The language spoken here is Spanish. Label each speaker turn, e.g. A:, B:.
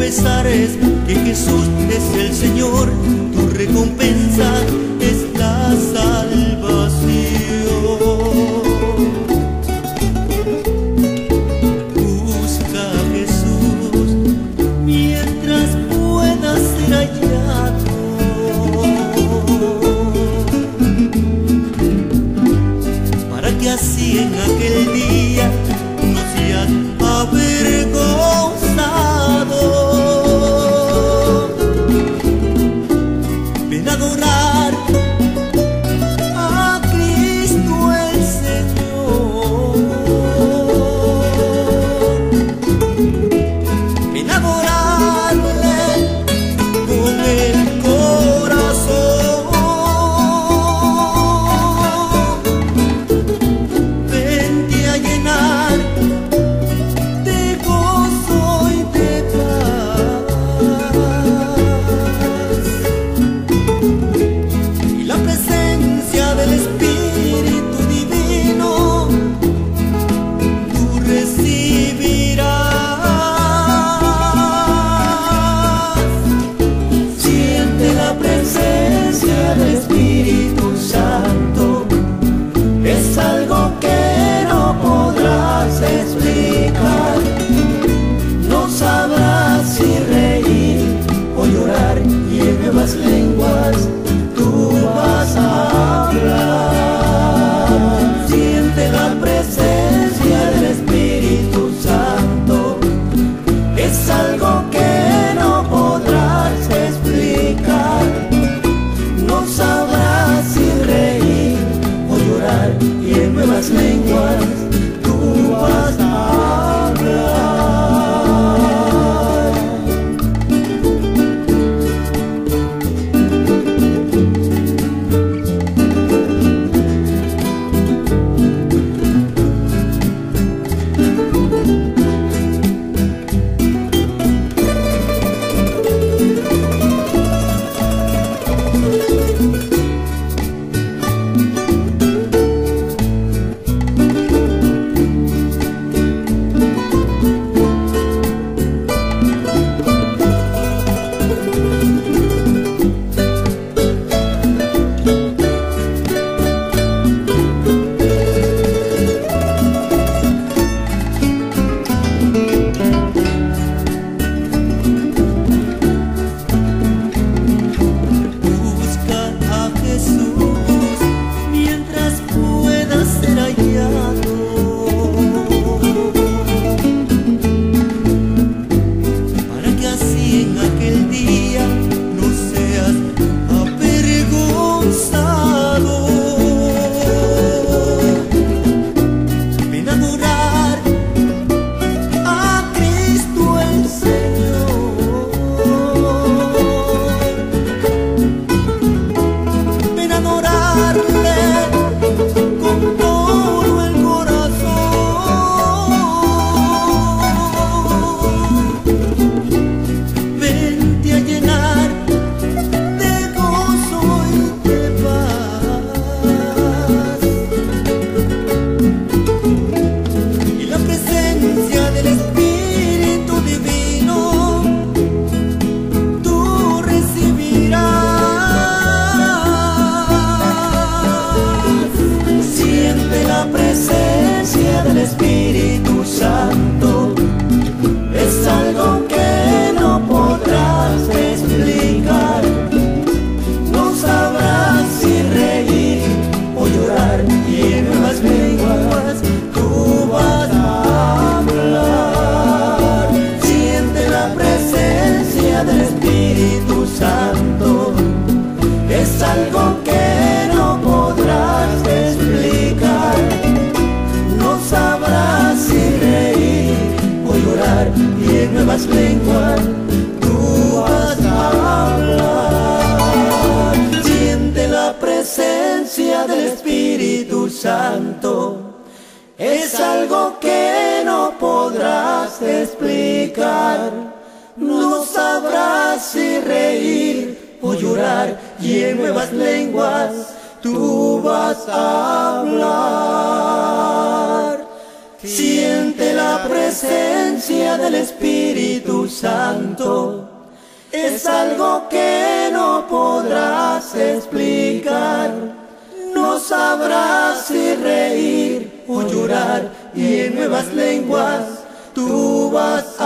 A: confesares que Jesús es el Señor, tu recompensa es la salvación. Busca a Jesús mientras pueda ser hallado, para que así en aquel día no seas avergonzado. Ven a adorar a Cristo el Señor. Ven a adorarle con el corazón. Vente a llenar de gozo y de paz, y la presencia del Espíritu Divino tú recibirás.
B: Siente la presencia del Espíritu Santo, es algo que no podrás explicar. No sabrás si reír o llorar, y en nuevas lenguas tú vas a hablar. Siente la presencia del Espíritu Santo, es algo que no podrás explicar. No sabrás si reír o llorar, y en nuevas lenguas tú vas a hablar.
A: Busca a Jesús mientras pueda ser hallado, para que así en aquel día no seas avergonzado. Ven a adorar a Cristo el Señor. Ven a adorarle con todo el corazón. Vente a llenar de gozo y de paz, y la presencia del Espíritu Divino tú recibirás.
B: Siente la presencia del Espíritu Santo, es algo que no podrás explicar. No sabrás si reír o llorar, y en nuevas lenguas tú vas a hablar. Siente la presencia del Espíritu Santo, es algo que no podrás explicar. No sabrás si reír o llorar, y en nuevas lenguas tú vas a hablar. Siente la presencia del Espíritu Santo, es algo que no podrás explicar. No sabrás si reír o llorar, y en nuevas lenguas tú vas a hablar. Siente la presencia del Espíritu Santo. Es algo que no podrás explicar. No sabrás si reír o llorar, y en nuevas lenguas tú vas